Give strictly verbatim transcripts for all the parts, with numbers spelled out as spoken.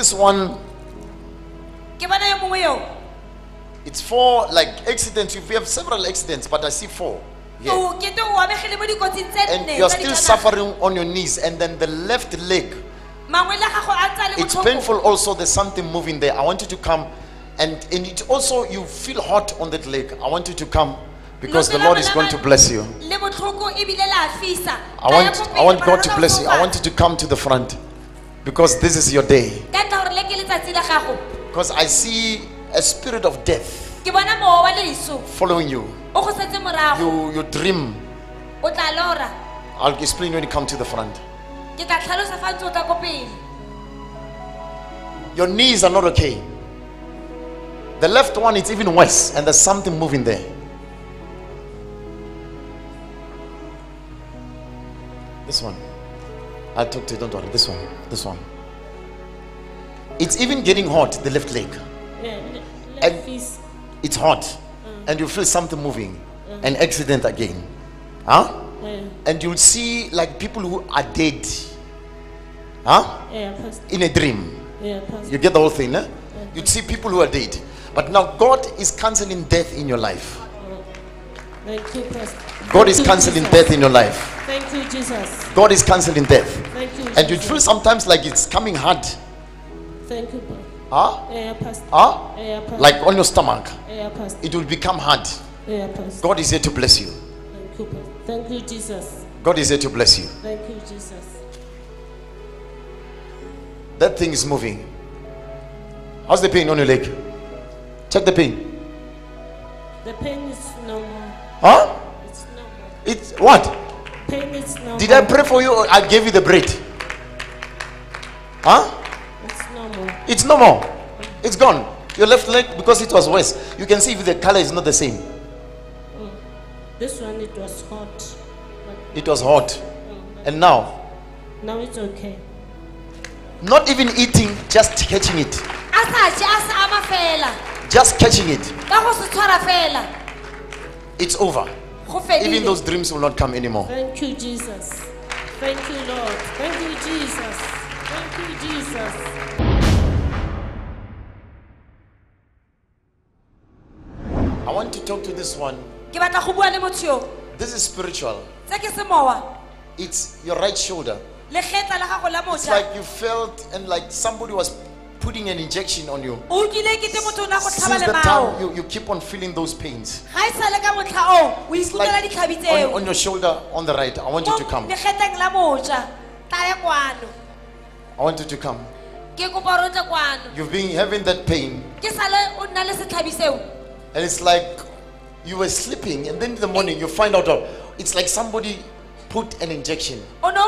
this one. It's four like accidents. You have several accidents, but I see four. Yeah. And you are still suffering on your knees, and then the left leg. It's painful also. There's something moving there. I want you to come, and, and it also you feel hot on that leg. I want you to come because the Lord is going to bless you. I want I want God to bless you. I want you to come to the front because this is your day. Because I see a spirit of death following you. You you dream. I'll explain when you come to the front. Your knees are not okay. The left one is even worse, and there's something moving there. This one, I'll talk to you, don't worry. This one, this one. It's even getting hot, the left leg. Yeah, and it's hot, mm. and you feel something moving. Mm. An accident again. Huh? Yeah. And you'll see like people who are dead. Huh? Yeah, in a dream. Yeah, you get the whole thing, eh? Yeah, you'd see people who are dead. But now God is cancelling death in your life. Thank you, Pastor. God is cancelling death in your life. Thank you, Jesus. God is cancelling death. Thank you, and you feel sometimes like it's coming hard. Thank you, Pastor. Huh? Yeah, Pastor. Huh? Yeah, Pastor. Like on your stomach. Yeah, Pastor. It will become hard. Yeah, Pastor. God is here to bless you. Thank you, Pastor. Thank you, Jesus. God is here to bless you. Thank you, Jesus. That thing is moving. How's the pain on your leg? Check the pain. The pain is normal. Huh? It's normal. It's what? Pain is normal. Did I pray for you or I gave you the bread? Huh? It's normal. It's normal. It's gone. Your left leg, because it was worse. You can see if the color is not the same. Mm. This one, it was hot. It was hot. Mm. And now? Now it's okay. Not even eating, just catching it. Just catching it. It's over. Even those dreams will not come anymore. Thank you, Jesus. Thank you, Lord. Thank you, Jesus. Thank you, Jesus. I want to talk to this one. This is spiritual. It's your right shoulder. It's like you felt and like somebody was putting an injection on you. Since the time you, you keep on feeling those pains. It's like on, on your shoulder on the right. I want you to come. I want you to come. You've been having that pain. And it's like you were sleeping and then in the morning you find out oh, it's like somebody put an injection.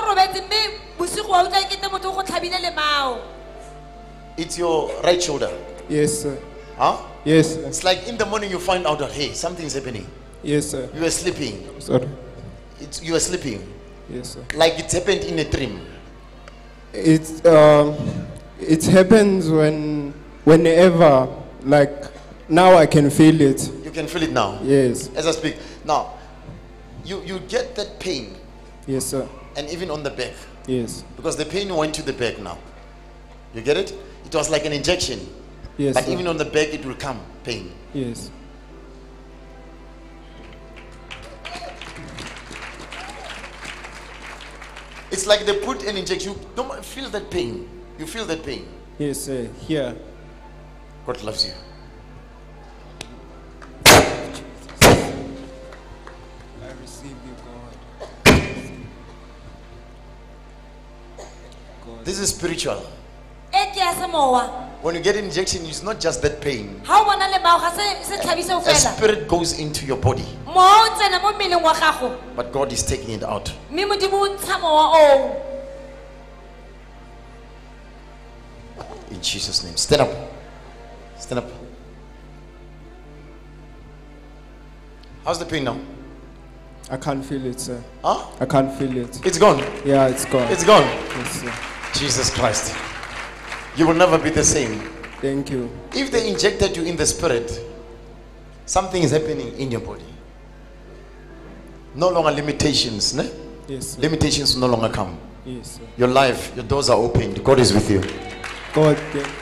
It's your right shoulder. Yes, sir. Huh? Yes, sir. It's like in the morning you find out that hey, something's happening. Yes, sir. You were sleeping. Sorry. It's, you were sleeping. Yes, sir. Like it happened in a dream. It um, it happens when whenever like now I can feel it. You can feel it now. Yes. As I speak now, you you get that pain. Yes, sir. And even on the back. Yes. Because the pain went to the back now. You get it? It was like an injection. Yes. But sir. even on the back, it will come pain. Yes. It's like they put an injection. You don't feel that pain. You feel that pain. Yes, sir. Here. God loves you. I receive you, God. God. This is spiritual. When you get an injection, it's not just that pain. A spirit goes into your body. But God is taking it out. In Jesus' name. Stand up. Stand up. How's the pain now? I can't feel it, sir. Huh? I can't feel it. It's gone. Yeah, it's gone. It's gone. Yes, sir. Jesus Christ. You will never be the same. Thank you. If they injected you in the spirit, something is happening in your body. No longer limitations. Ne? Yes, sir. Limitations no longer come. Yes, sir. Your life, your doors are opened. God is with you. God.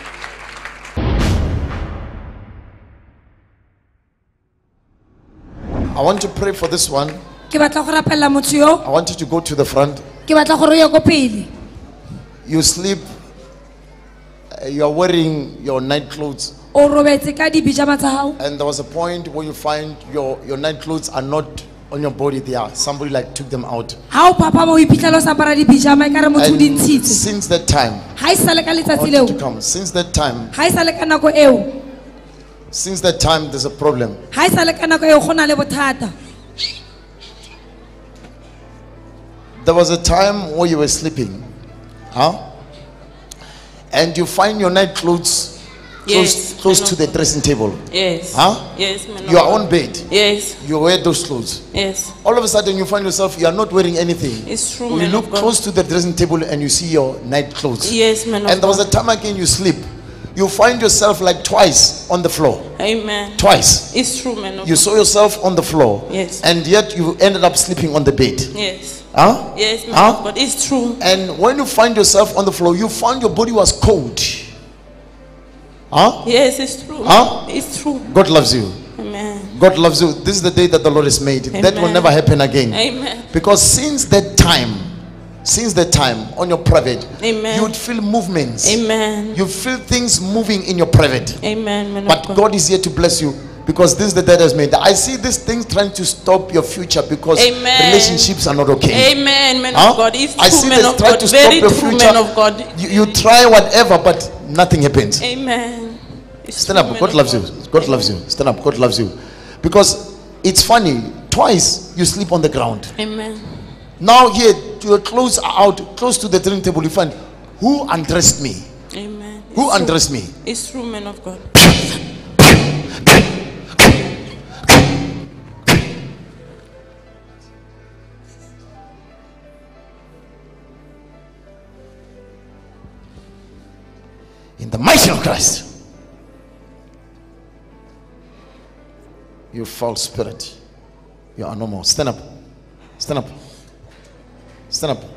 I want to pray for this one. I want you to go to the front. You sleep, uh, you are wearing your night clothes. And there was a point where you find your, your night clothes are not on your body there. Somebody like took them out. And since that time, I want you to come. Since that time, since that time there's a problem. There was a time where you were sleeping, huh? And you find your night clothes close, yes, close to the dressing table. Yes. Huh? Yes. You are on bed. Yes. You wear those clothes. Yes. All of a sudden you find yourself, you are not wearing anything. It's true. You look close to the dressing table and you see your night clothes. Yes, man. And there was a time again you sleep. You find yourself like twice on the floor. Amen. Twice. It's true, man. You saw yourself on the floor. Yes. And yet you ended up sleeping on the bed. Yes. Huh? Yes, man. Huh? But it's true. And when you find yourself on the floor, you found your body was cold. Huh? Yes, it's true. Huh? It's true. God loves you. Amen. God loves you. This is the day that the Lord has made. Amen. That will never happen again. Amen. Because since that time, since that time on your private, Amen, you would feel movements. Amen. You feel things moving in your private. Amen. Man but God. God is here to bless you. Because this is the day that has made. I see these things trying to stop your future because Amen. relationships are not okay. Amen, man huh? of God. It's I true, see man this of trying God. to Very stop your true, future. Man of God. You, you try whatever, but nothing happens. Amen. It's Stand up. God loves God. you. God Amen. loves you. Stand up. God loves you. Because it's funny. Twice you sleep on the ground. Amen. Now here your clothes are out, close to the dining table. You find who undressed me. Amen. Who it's undressed true. me? It's true, man of God. In the mighty of Christ, you foul spirit, you are no more. Stand up. Stand up. Stand up.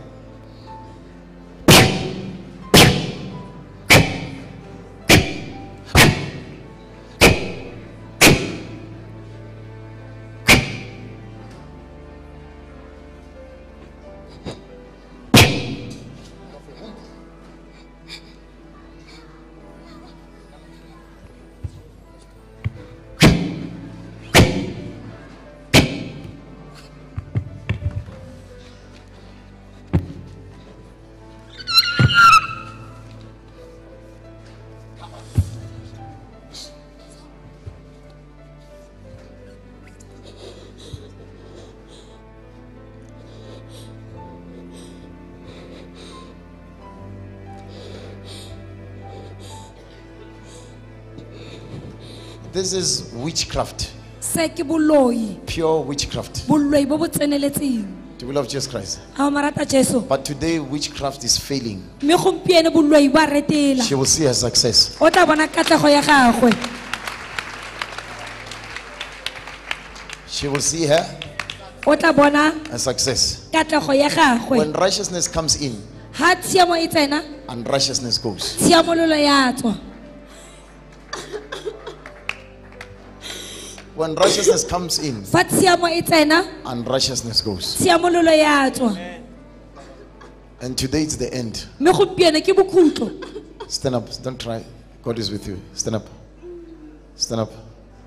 This is witchcraft. Pure witchcraft. Do we love Jesus Christ? But today witchcraft is failing. She will see her success. She will see her a success. When righteousness comes in, unrighteousness goes. When righteousness comes in, unrighteousness goes. And today it's the end. Stand up. Don't try. God is with you. Stand up. Stand up.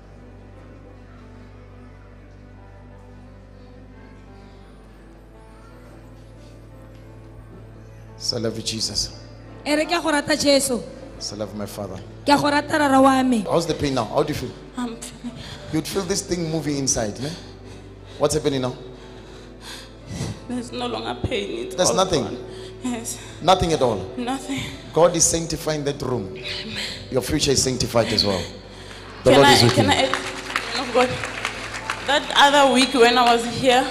So I love you, Jesus. So I love my Father. How's the pain now? How do you feel? I'm feeling. You'd feel this thing moving inside. Ne? What's happening now? There's no longer pain. It's There's nothing. Gone. Yes. Nothing at all. Nothing. God is sanctifying that room. Amen. Your future is sanctified as well. The can Lord I, is with can you. I add, oh God, that other week when I was here,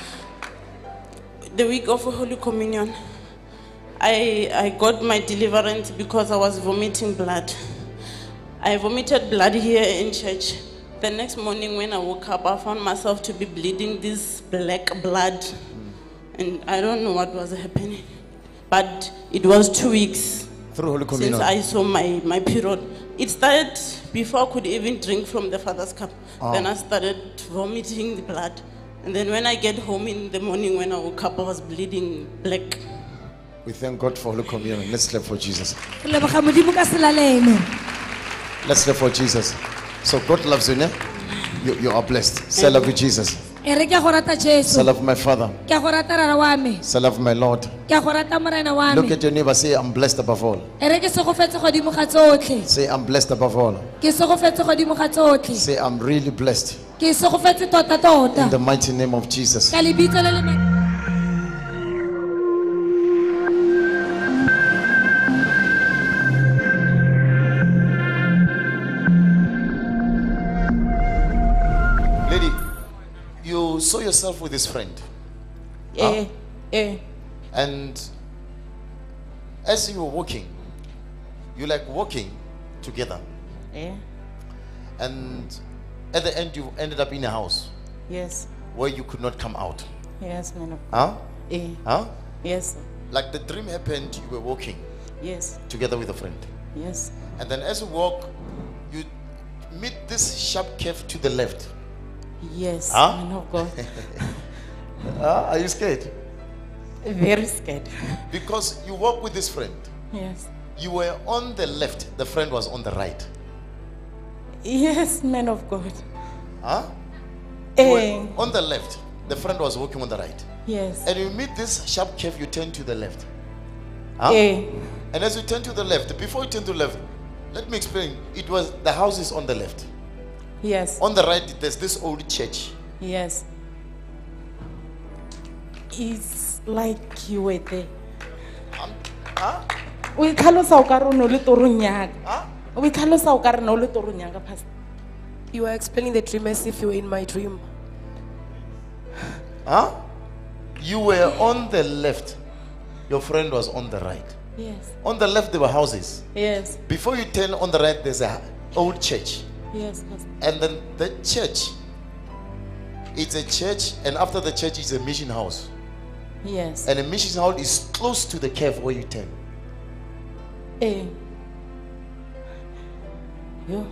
the week of Holy Communion, I I got my deliverance because I was vomiting blood. I vomited blood here in church. The next morning when I woke up, I found myself to be bleeding this black blood. And I don't know what was happening. But it was two weeks Through Holy since Communion. I saw my, my period. It started before I could even drink from the Father's cup. Oh. Then I started vomiting the blood. And then when I get home in the morning, when I woke up, I was bleeding black. We thank God for Holy Communion. Let's clap for Jesus. Re leboga Modimo ka selalelo. Let's clap for Jesus. So God loves you, ne? You, you are blessed. Say, I love you, Jesus. E re ke a go rata Say, I Jesu. love my Father. Ke a go rata rara wa me. Say, I love my Lord. Ke a go rata morena wa Look me. at your neighbor. Say, I'm blessed above all. E re ke se go fetse godimo ga tsotlhe. Say, I'm blessed above all. Ke se go fetse godimo ga tsotlhe. Say, I'm really blessed. Ke se go fetse tota In tota. the mighty name of Jesus. Ka lebitso le le ma- Lady, you saw yourself with this friend. Eh, eh. And as you were walking, you like walking together. Eh. And at the end, you ended up in a house Yes. where you could not come out. Yes, man of Huh? Eh. Huh? Yes. Like the dream happened, you were walking Yes. together with a friend. Yes. And then as you walk, you meet this sharp curve to the left. Yes, Huh? man of God. Ah, are you scared? Very scared. Because you walk with this friend. Yes. You were on the left, the friend was on the right. Yes, man of God. Huh? You Eh. were on the left, the friend was walking on the right. Yes. And you meet this sharp curve, you turn to the left. Huh? Eh. And as you turn to the left, before you turn to the left, let me explain. It was the house is on the left. Yes. On the right, there's this old church. Yes. It's like you were there. Um, huh? O itlhalosa o ka re o ne o le torong ya ka. Huh? O itlhalosa o ka re ne o le torong ya ka, Pastor. You are explaining the dream as if you were in my dream. Huh? You were on the left. Your friend was on the right. Yes. On the left, there were houses. Yes. Before you turn on the right, there's a old church. Yes, Pastor. And then the church, it's a church, and after the church is a mission house. Yes. And a mission house is close to the curve where you turn. Eh. Yo.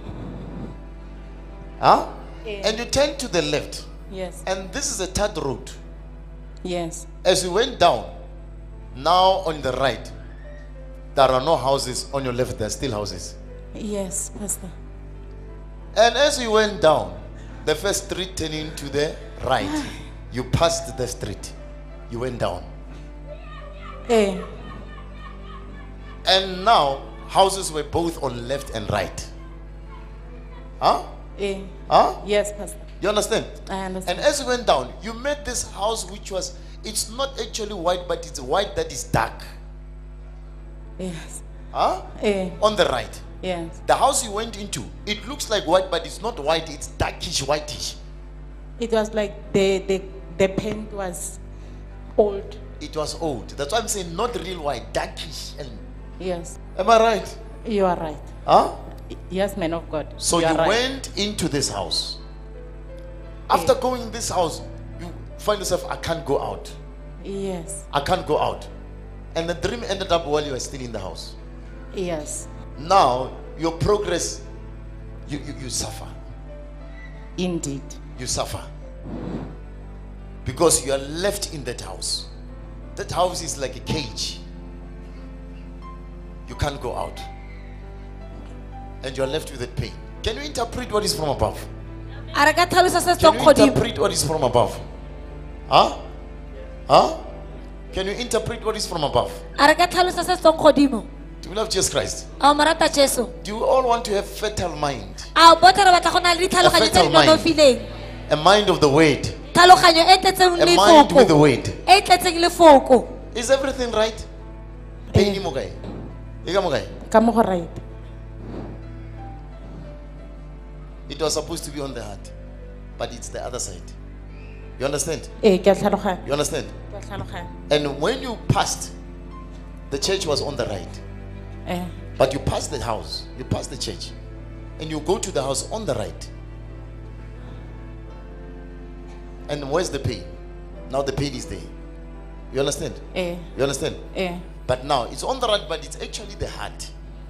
Huh? Eh. And you turn to the left. Yes. And this is a third road. Yes. As you went down, now on the right, there are no houses. On your left, there are still houses. Yes, Pastor. And as you went down, the first street turning to the right, you passed the street. You went down. Eh. And now, houses were both on left and right. Huh? Eh. Huh? Yes, Pastor. You understand? I understand. And as you went down, you met this house which was, it's not actually white, but it's white that is dark. Yes. Huh? Eh. On the right. Yes. The house you went into, it looks like white, but it's not white, it's darkish, whitish. It was like the the the paint was old. It was old. That's why I'm saying not real white, darkish. And Yes. am I right? You are right. Huh? Yes, man of God. So you, you are right. went into this house. After going in this house, you find yourself, I can't go out. Yes. I can't go out. And the dream ended up while you were still in the house. Yes. Now, your progress, you, you, you suffer. Indeed. You suffer. Because you are left in that house. That house is like a cage. You can't go out. And you are left with that pain. Can you interpret what is from above? A re ka tlhalosa se se Can tswang you godimo. interpret what is from above? Huh? Huh? Can you interpret what is from above? A re ka tlhalosa se se tswang godimo. Do you love Jesus Christ? A o mo rata Jesu. Do you all want to have fertile mind? A o botlhe re batla go na le ditlhaloganyo tse fertile di mind. nonofileng. A mind of the word. Tlhaloganyo e tletseng A mind with the lefoko. word. E tletseng lefoko. Is everything right? Pain mo kae? E ka mo kae? Ka mo go right. It was supposed to be on the heart, but it's the other side. You understand? Eh, ke a tlhaloganya. You understand? Ke a tlhaloganya. And when you passed, the church was on the right. Eh. But you pass the house, you pass the church, and you go to the house on the right. And where's the pain? Now the pain is there. You understand? Eh. You understand? Eh. But now it's on the right, but it's actually the heart.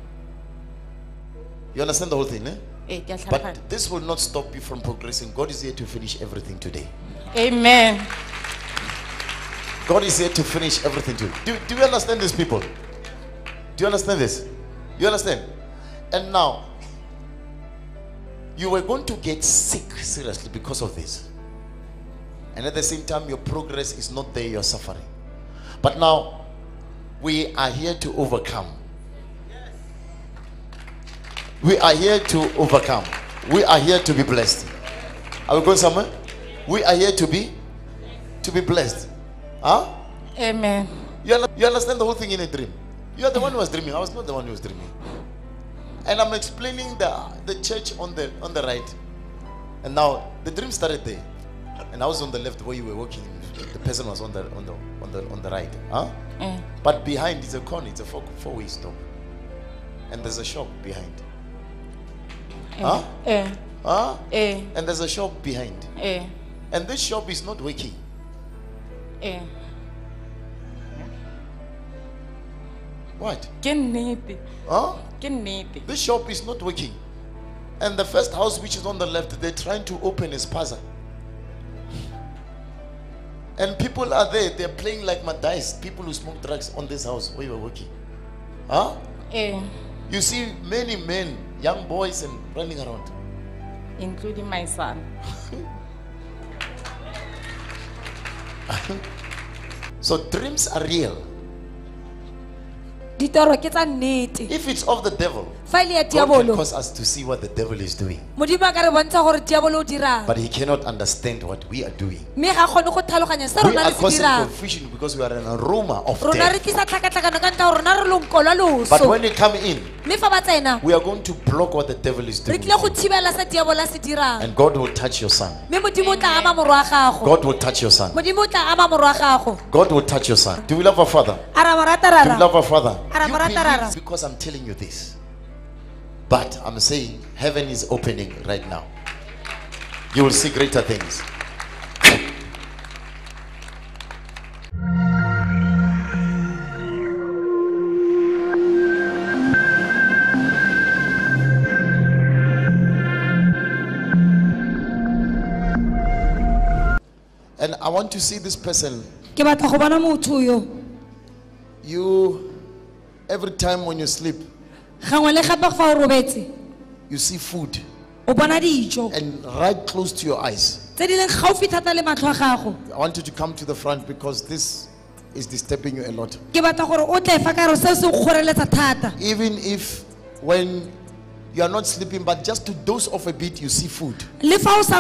You understand the whole thing, eh? But this will not stop you from progressing. God is here to finish everything today. Amen. God is here to finish everything today. Do, do you understand this, people? Do you understand this? You understand? And now, you were going to get sick, seriously, because of this. And at the same time, your progress is not there, you're suffering. But now, we are here to overcome. We are here to overcome. We are here to be blessed. Are we going somewhere? We are here to be to be blessed. Huh? Amen. You, un you understand the whole thing in a dream. You are the one who was dreaming. I was not the one who was dreaming. And I'm explaining the the church on the on the right. And now the dream started there. And I was on the left where you were walking. The person was on the on the on the on the right. Huh? Mm. But behind is a corner, it's a four four-way stop. And there's a shop behind. Huh? Eh. Huh? Eh. And there's a shop behind. Eh. And this shop is not working. Eh. What? Huh? This shop is not working. And the first house which is on the left, they're trying to open a spaza. And people are there, they're playing like Madais, people who smoke drugs on this house where you were working. Huh? Eh. You see many men, young boys and running around. Including my son. So dreams are real. If it's of the devil, God can cause us to see what the devil is doing. But he cannot understand what we are doing. We are causing confusion because we are an aroma of death. But when we come in, we are going to block what the devil is doing. And God will touch your son. God will touch your son. God will touch your son. Do we love our father? Do we love our father? You believe because I'm telling you this. But I'm saying heaven is opening right now. You will see greater things. And I want to see this person. You, every time when you sleep, you see food and right close to your eyes. I want you to come to the front because this is disturbing you a lot. Even if when you are not sleeping, but just to doze off a bit, you see food. I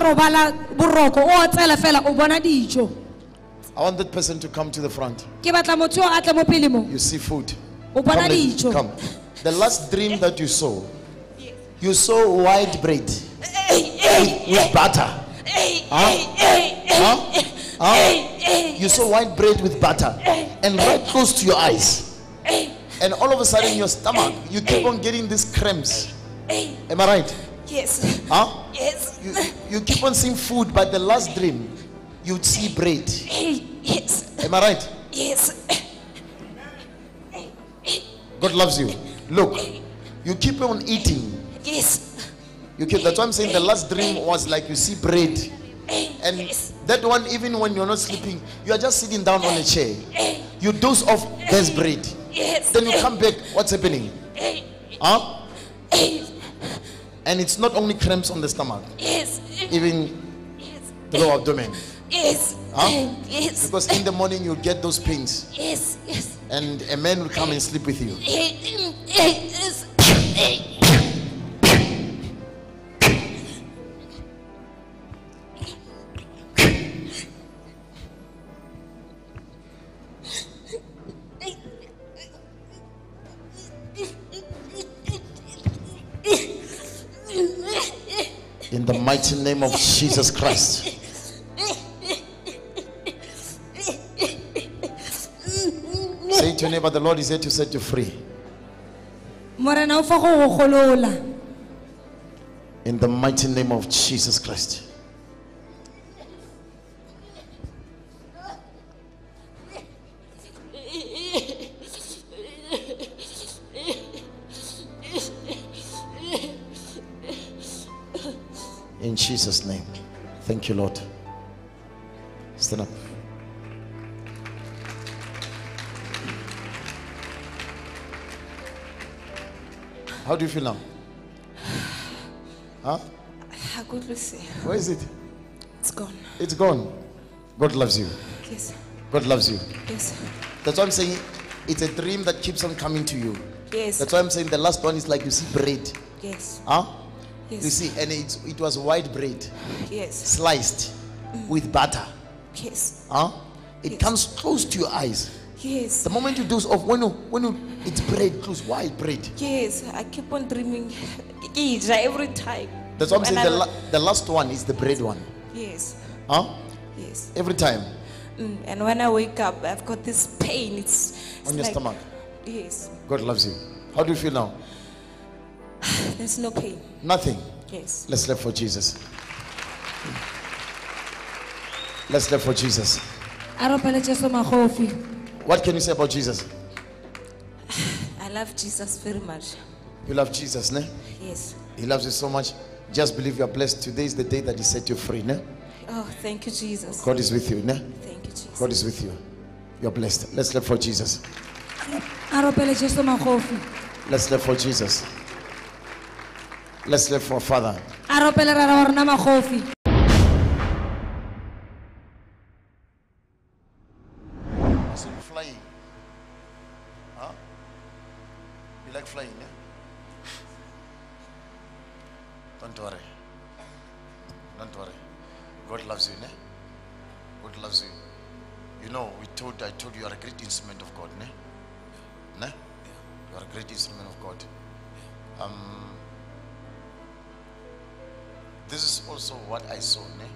want that person to come to the front. You see food. Come, come. The last dream that you saw, you saw white bread with, with butter. Huh? Huh? Huh? You saw white bread with butter and right close to your eyes. And all of a sudden in your stomach, you keep on getting these cramps. Am I right? Yes. Huh? Yes. You, you keep on seeing food, but the last dream, you'd see bread. Yes. Am I right? Yes. God loves you. Look, you keep on eating. Yes. You keep, that's why I'm saying the last dream was like you see bread. And yes. that one, even when you're not sleeping, you are just sitting down on a chair. You doze off, there's bread. Yes. Then you come back, what's happening? Huh? And it's not only cramps on the stomach. Yes. Even the lower abdomen. Yes. Huh? Yes. Because in the morning you get those pains. Yes. Yes. And a man will come and sleep with you. Yes. In the mighty name of Jesus Christ. Say to your neighbor, the Lord is here to set you free. In the mighty name of Jesus Christ. Jesus' name. Thank you, Lord. Stand up. How do you feel now? Huh? Where is it? It's gone. It's gone. God loves you. Yes. God loves you. Yes. That's why I'm saying it's a dream that keeps on coming to you. Yes. That's why I'm saying the last one is like you see bread. Yes. Huh? Yes. You see, and it, it was white bread. Yes. Sliced mm. with butter. Yes. Huh? It yes. comes close to your eyes. Yes. The moment you doze off, when you, when you, it's bread, close, white bread. Yes, I keep on dreaming eat every time. That's what I'm saying. The, la the last one is the bread one. Yes. Huh? Yes. Every time. Mm, and when I wake up, I've got this pain. It's, it's on your like, stomach. Yes. God loves you. How do you feel now? There's no pain. Nothing. Yes. Let's live for Jesus. Let's live for Jesus. What can you say about Jesus? I love Jesus very much. You love Jesus, ne? Yes. He loves you so much. Just believe you are blessed. Today is the day that He set you free, ne? Oh, thank you, Jesus. God is with you, ne? Thank you, Jesus. God is with you. You're blessed. Let's live for Jesus. Let's live for Jesus. Let's live for Father. I see you flying. Huh? You like flying, yeah? Don't worry. Don't worry. God loves you, ne? God loves you. You know, we told I told you you are a great instrument of God, ne? Ne? You are a great instrument of God. Um This is also what I saw, ne?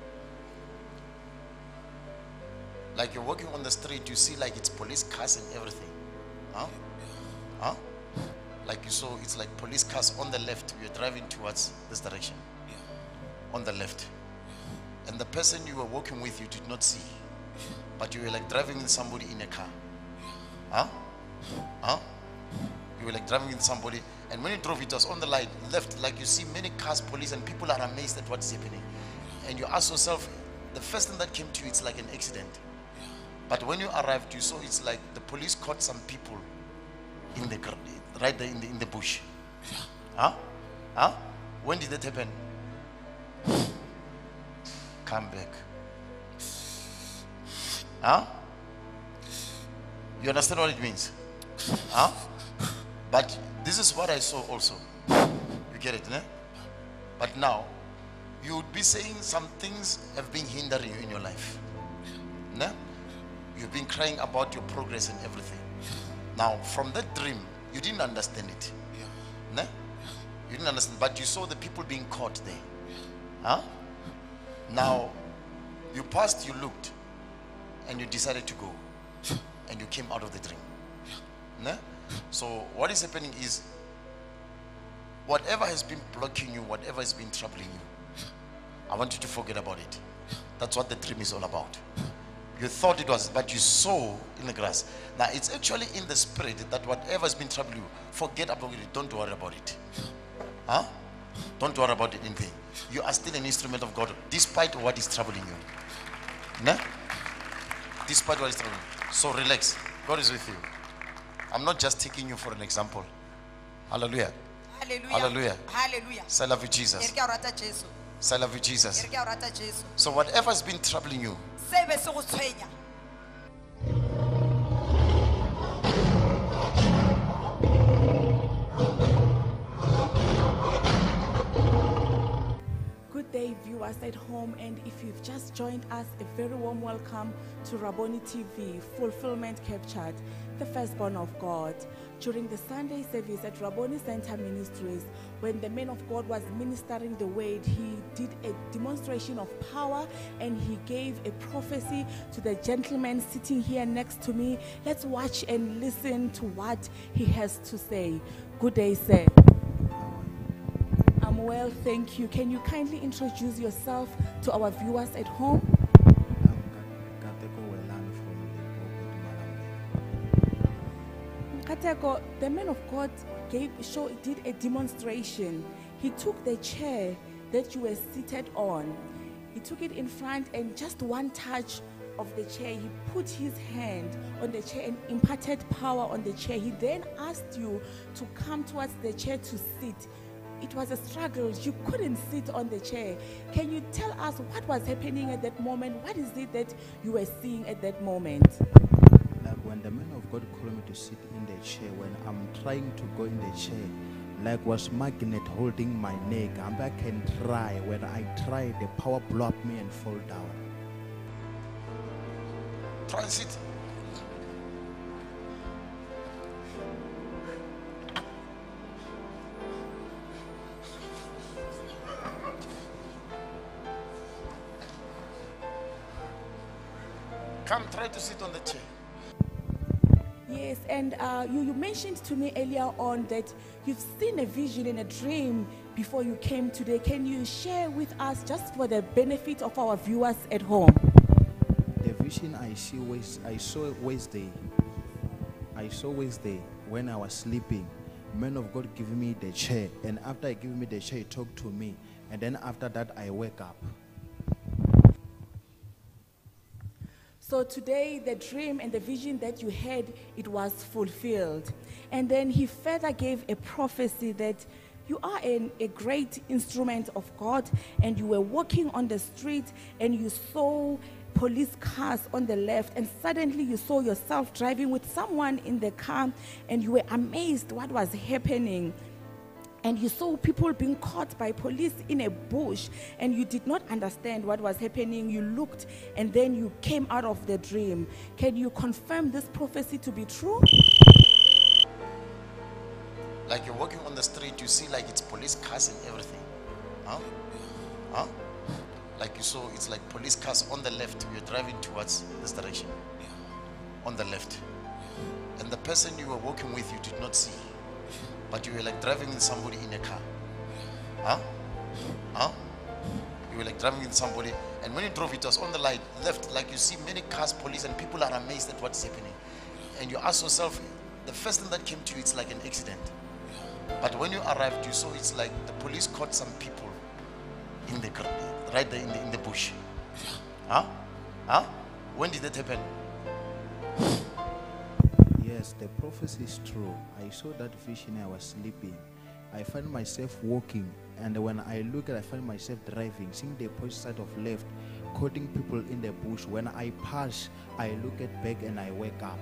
Like you're walking on the street, you see like it's police cars and everything. Huh? Huh? Like you saw, it's like police cars on the left. You're driving towards this direction. On the left. And the person you were walking with, you did not see. But you were like driving with somebody in a car. Huh? Huh? You were like driving with somebody, and when you drove, it was on the light left. Like you see many cars, police, and people are amazed at what's happening. And you ask yourself, the first thing that came to you, it's like an accident. But when you arrived, you saw it's like the police caught some people in the right there in the in the bush. Huh? Huh? When did that happen? Come back. Huh? You understand what it means? Huh? But this is what I saw also. You get it, ne? But now, you would be saying some things have been hindering you in your life. Ne? You've been crying about your progress and everything. Now, from that dream, you didn't understand it. Ne? You didn't understand, but you saw the people being caught there. Huh? Now, you passed, you looked, and you decided to go. And you came out of the dream. Ne? So what is happening is, whatever has been blocking you, whatever has been troubling you, I want you to forget about it. That's what the dream is all about. You thought it was, but you saw in the grass. Now it's actually in the spirit that whatever has been troubling you, forget about it. Don't worry about it. Huh? Don't worry about anything. You are still an instrument of God, despite what is troubling you. Ne? Despite what is troubling you. So relax. God is with you. I'm not just taking you for an example. Hallelujah. Hallelujah. Hallelujah. Hallelujah. Say I love you, Jesus. Say I love you, Jesus. So whatever has been troubling you, Good day, viewers at home, and if you've just joined us, a very warm welcome to Rabboni T V, Fulfillment Captured, the firstborn of God. During the Sunday service at Rabboni Center Ministries, when the man of God was ministering the word, he did a demonstration of power and he gave a prophecy to the gentleman sitting here next to me. Let's watch and listen to what he has to say. Good day, sir. I'm well, thank you. Can you kindly introduce yourself to our viewers at home? Kateko, the man of God gave show did a demonstration. He took the chair that you were seated on. He took it in front, and just one touch of the chair, he put his hand on the chair and imparted power on the chair. He then asked you to come towards the chair to sit. It was a struggle. You couldn't sit on the chair. Can you tell us what was happening at that moment? What is it that you were seeing at that moment? Like when the man of God called me to sit in the chair, when I'm trying to go in the chair, like was magnet holding my neck. I'm back and try. When I try, the power blow up me and fall down. Try and sit. Come, try to sit on the chair. Yes, and uh, you, you mentioned to me earlier on that you've seen a vision and a dream before you came today. Can you share with us, just for the benefit of our viewers at home? The vision I see was I saw Wednesday. I saw Wednesday when I was sleeping. Man of God gave me the chair, and after he gave me the chair, he talked to me, and then after that I wake up. So today, the dream and the vision that you had, it was fulfilled. And then he further gave a prophecy that you are an, a great instrument of God, and you were walking on the street and you saw police cars on the left, and suddenly you saw yourself driving with someone in the car, and you were amazed what was happening. And you saw people being caught by police in a bush, and you did not understand what was happening. You looked, and then you came out of the dream. Can you confirm this prophecy to be true? Like you're walking on the street, you see like it's police cars and everything. Huh? Huh? Like you saw, it's like police cars on the left. You're driving towards this direction. On the left. And the person you were walking with, you did not see. But you were like driving with somebody in a car. Huh? Huh? You were like driving with somebody, and when you drove, it was on the light left. Like you see many cars, police, and people are amazed at what's happening. And you ask yourself, the first thing that came to you, it's like an accident. But when you arrived, you saw it's like the police caught some people in the right there in the, in the bush. Huh? Huh? When did that happen? Yes, the prophecy is true. I saw that vision. I was sleeping. I find myself walking, and when I look at, I find myself driving, seeing the opposite side of left, cutting people in the bush. When I pass, I look at back and I wake up.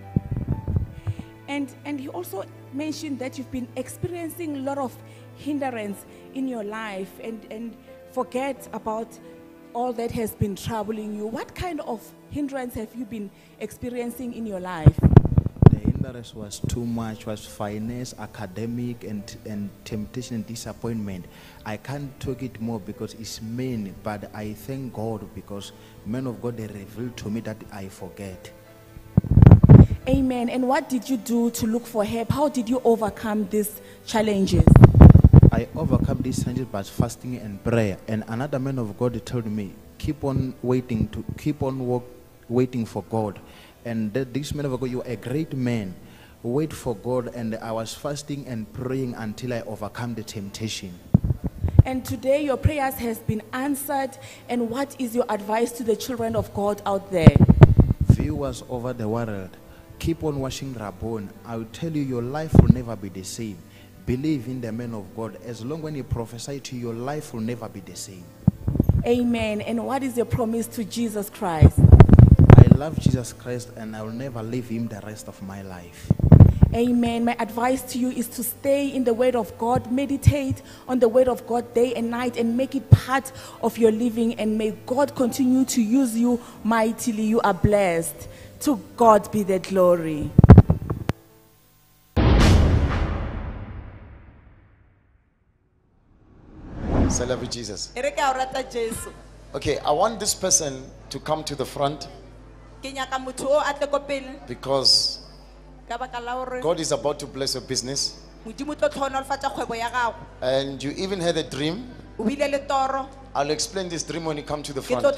And and he also mentioned that you've been experiencing a lot of hindrance in your life, and and forget about all that has been troubling you. What kind of hindrance have you been experiencing in your life? Was too much, was finance, academic, and and temptation and disappointment. I can't talk it more because it's mean, but I thank God because men of God, they revealed to me that I forget. Amen. And what did you do to look for help? How did you overcome these challenges? I overcome these challenges by fasting and prayer. And another man of God told me, keep on waiting to keep on work, waiting for God. And that this man of God, you are a great man. Wait for God. And I was fasting and praying until I overcome the temptation. And today your prayers has been answered. And what is your advice to the children of God out there? Viewers over the world, keep on watching Rabon. I will tell you, your life will never be the same. Believe in the man of God. As long when he prophesied to you, your life will never be the same. Amen. And what is your promise to Jesus Christ? I love Jesus Christ, and I will never leave him the rest of my life. Amen. My advice to you is to stay in the word of God, meditate on the word of God day and night, and make it part of your living, and may God continue to use you mightily. You are blessed. To God be the glory. Celebrate Jesus. Okay, I want this person to come to the front because God is about to bless your business. And you even had a dream. I'll explain this dream when you come to the front.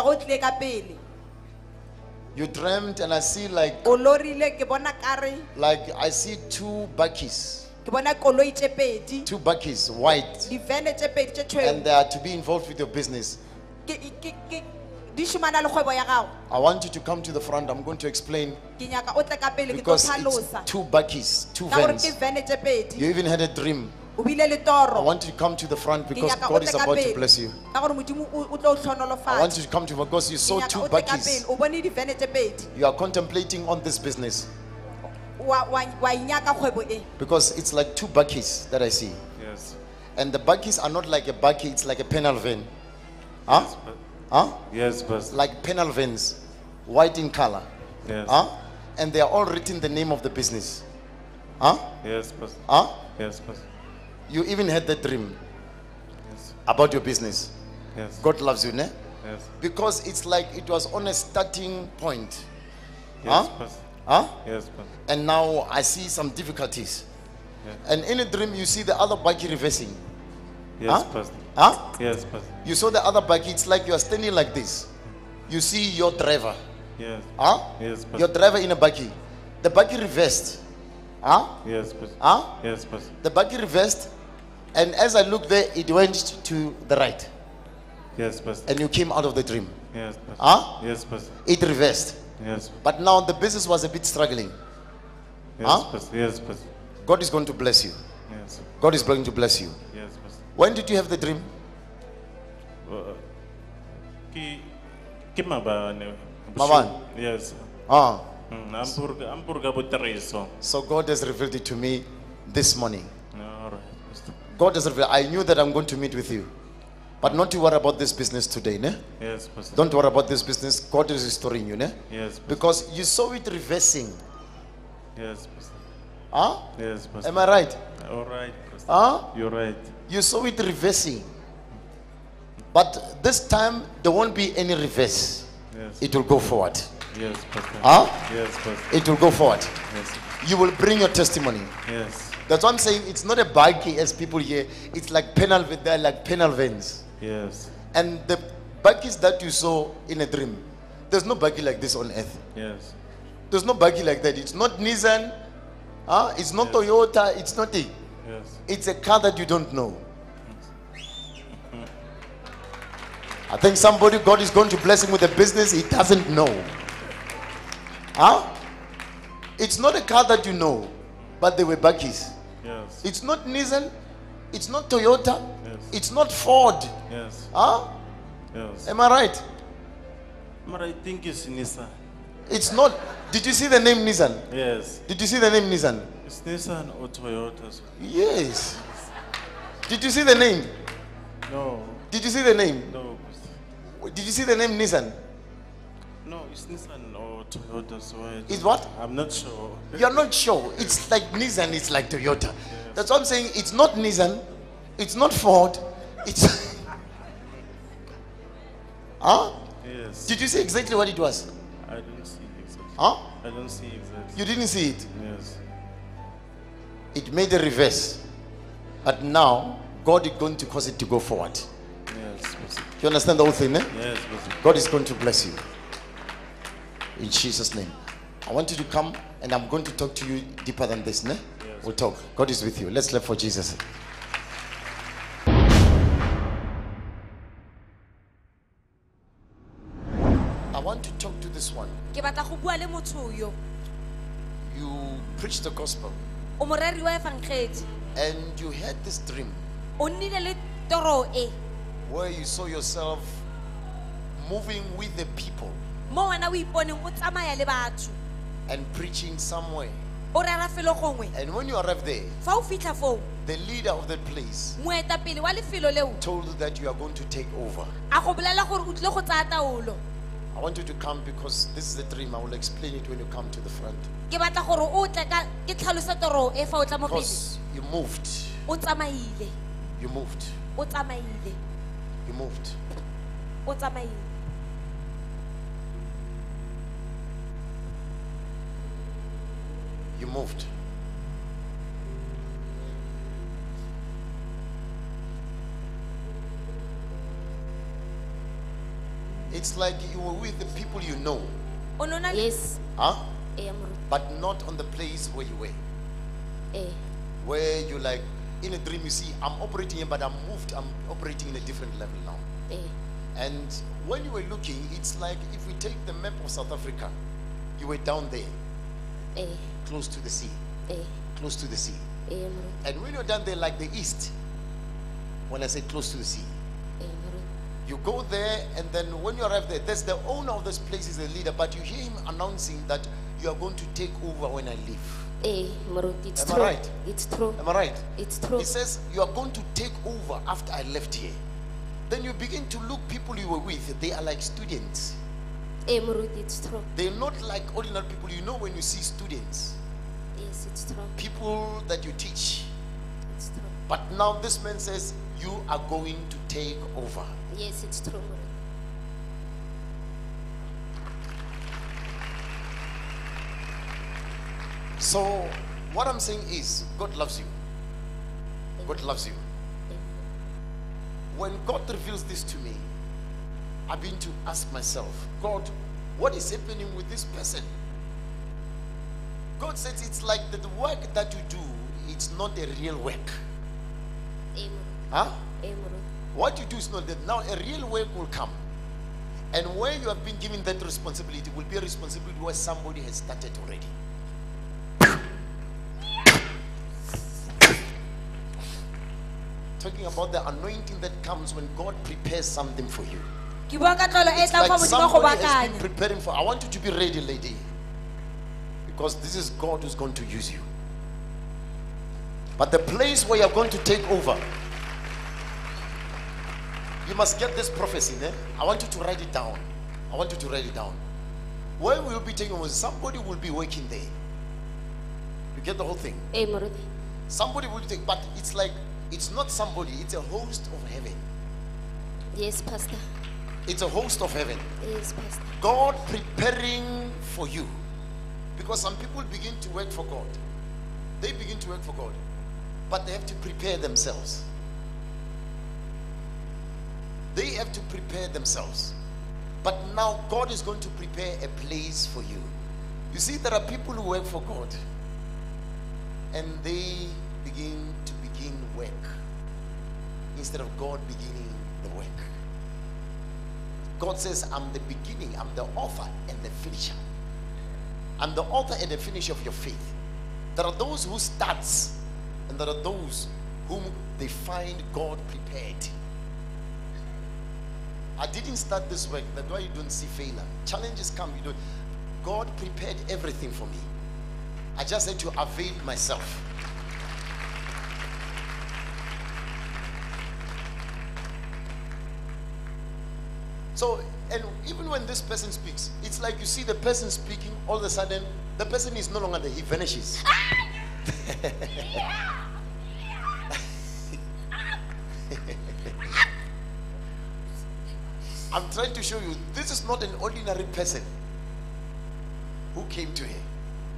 You dreamt, and I see like like I see two bakkies. Two bakkies, white. And they are to be involved with your business. I want you to come to the front. I'm going to explain. Because it's two bakkies, two vans. You even had a dream. I want you to come to the front because God is about to bless you. I want you to come to because you saw two bakkies. You are contemplating on this business. Because it's like two bakkies that I see. Yes. And the bakkies are not like a bakkie, it's like a penal van. Huh? Yes, but, Huh? yes, but, Like penal vans, white in color. yes. Huh? And they are all written the name of the business. Huh? Yes, but, Huh? yes, but, You even had that dream yes, about your business. yes, God loves you, ne? yes, Because it's like it was on a starting point. yes, Huh? but, Huh? yes, but, And now I see some difficulties. yes, And in a dream, you see the other bakkie reversing. yes, Huh? but, Huh? yes, but, You saw the other bakkie, it's like you are standing like this. You see your driver. yes, Huh? yes, but, Your driver in a bakkie. The bakkie reversed. Huh? yes, but, Huh? yes, but, The bakkie reversed. And as I looked there, it went to the right. yes, but, And you came out of the dream. yes, but, Huh? yes, but, It reversed. yes, But now the business was a bit struggling. yes, Huh? but, yes, but, God is going to bless you. yes, God is going to bless you. yes, but, When did you have the dream? uh, ki, ki mabane, Mabane? yes, Ah. mm, ampurga, ampurga butreso, So God has revealed it to me this morning. all right, Mister God has revealed. I knew that I'm going to meet with you. But not to worry about this business today, ne? yes, Pastor, Don't worry about this business. God is restoring you, ne? yes, Pastor, Because you saw it reversing. yes, Pastor, Huh? yes, Pastor, Am I right? all right, Pastor, Huh? you're right, You saw it reversing. But this time, there won't be any reverse. yes, It will go forward. yes, Pastor, Huh? yes, Pastor, It will go forward. yes, You will bring your testimony. yes, That's what I'm saying. It's not a bakkie as people here. It's like penal, they're like penal vans. yes, And the bakkies that you saw in a dream, there's no bakkie like this on earth. yes, There's no bakkie like that. It's not Nissan. Huh? It's not Yes. Toyota. It's not a. yes, It's a car that you don't know. I think somebody, God is going to bless him with a business he doesn't know. Huh? It's not a car that you know, but they were bakkies. yes, It's not Nissan. It's not Toyota. yes, It's not Ford. yes, Huh? yes. Am I right? But I think it's Nissan. It's not. Did you see the name Nissan? Yes, Did you see the name Nissan? it's Nissan or Toyota. so- Yes. Did you see the name? No, Did you see the name? no, Did you see the name Nissan? no, it's Nissan or Toyota. So I It's what? I'm not sure. You're not sure. It's like Nissan, it's like Toyota. That's what I'm saying. It's not Nissan, it's not Ford, it's. Huh? Yes, Did you see exactly what it was? I don't see exactly. Huh? I don't see exactly. You didn't see it. Yes, It made a reverse. But now, God is going to cause it to go forward. yes, Pastor. You understand the whole thing, eh? Yes, Pastor. God is going to bless you. In Jesus' name. I want you to come and I'm going to talk to you deeper than this, ne? Yes. We'll talk. God is with you. Let's clap for Jesus. I want to talk to this one. Ke batla go bua le motho yo. You preach the gospel O moreri wa evangeli. and you had this dream O nnile le toro e. where you saw yourself moving with the people Mo wena o iponeng o tsamaya le batho. and preaching somewhere. O rera felo gongwe. And when you arrive there, Fa o fitlha foo, the leader of that place moetapele wa lefelo leo told you that you are going to take over. a go bolela gore o tlile go tsaya taolo. I want you to come because this is the dream. I will explain it when you come to the front. Ke batla gore o tle ka ke tlhalosa toro e fa o tla mo pele. Because you moved. O tsamaile, You moved. o tsamaile, You moved. o tsamaile. You moved. It's like you were with the people you know, O nona Yes. huh? Eh, moruti. But not on the place where you were. Eh. where you like in a dream you see I'm operating here, but I'm moved, I'm operating in a different level now. Eh. And when you were looking, it's like if we take the map of South Africa, you were down there, Eh. close to the sea, Eh. close to the sea. Eh, Maruti. And when you're down there like the east, when I say close to the sea, Eh, Maruti. you go there, and then when you arrive there, there's the owner of this place is the leader, but you hear him announcing that you are going to take over when I leave. Eh, Maruti. It's Am I true. right? It's true. Am I right? It's true. He says you are going to take over after I left here. Then you begin to look people you were with, they are like students. Eh, Maruti. It's true. They're not like ordinary people. You know when you see students, Yes, it's true. people that you teach. It's true. But now this man says you are going to take over. Yes, it's true, Maruti. So what I'm saying is God loves you. God loves you. When God reveals this to me, I've been to ask myself, God, what is happening with this person? God says it's like that the work that you do, it's not a real work. Eh, Maruti. Huh? Eh, Maruti. What you do is not that. Now a real work will come. And where you have been given that responsibility will be a responsibility where somebody has started already. Talking about the anointing that comes when God prepares something for you. Ke bua ka tlolo e It's tla like fa modimo go somebody has been bakanya. preparing for. I want you to be ready, lady, because this is God who's going to use you. But the place where you're going to take over, you must get this prophecy. Eh? I want you to write it down. I want you to write it down. Where we will be taking over, somebody will be working there. You get the whole thing? Eh, Maruti. Somebody will take, but it's like it's not somebody, it's a host of heaven. Yes, Pastor. It's a host of heaven. Yes, Pastor. God preparing for you. Because some people begin to work for God. They begin to work for God. But they have to prepare themselves. They have to prepare themselves. But now God is going to prepare a place for you. You see, there are people who work for God. And they begin to begin work. Instead of God beginning the work. God says, I'm the beginning, I'm the author and the finisher. I'm the author and the finisher of your faith. There are those who starts, and there are those whom they find God prepared. I didn't start this work, that's why you don't see failure. Challenges come, you don't. God prepared everything for me. I just had to avail myself. So, and even when this person speaks, it's like you see the person speaking, all of a sudden, the person is no longer there, he vanishes. I'm trying to show you, this is not an ordinary person who came to her.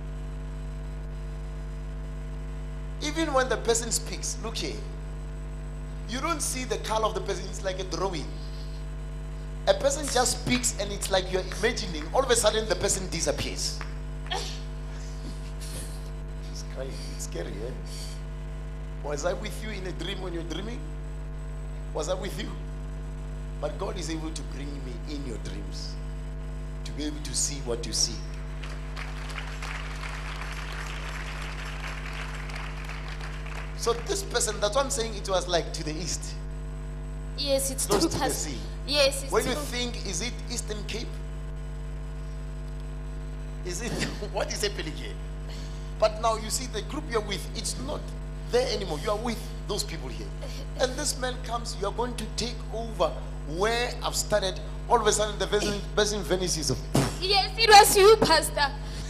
Even when the person speaks, look here, you don't see the color of the person, it's like a drawing. A person just speaks and it's like you're imagining, all of a sudden the person disappears. She's crying, it's scary, eh? Was I with you in a dream when you're dreaming? Was I with you? But God is able to bring me in your dreams, to be able to see what you see. So this person, that's what I'm saying, it was like to the east. Yes, it's Close true, to the Pastor. sea. Yes, it's When true. you think, is it Eastern Cape? Is it, what is happening here? But now you see the group you're with, it's not there anymore. You are with those people here. And this man comes, you are going to take over where I've started. All of a sudden the person, person vanishes. Yes, it was you, Pastor.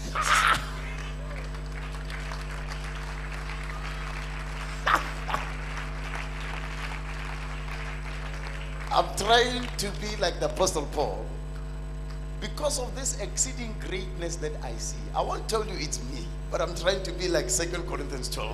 I'm trying to be like the Apostle Paul. Because of this exceeding greatness that I see, I won't tell you it's me, but I'm trying to be like Second Corinthians twelve.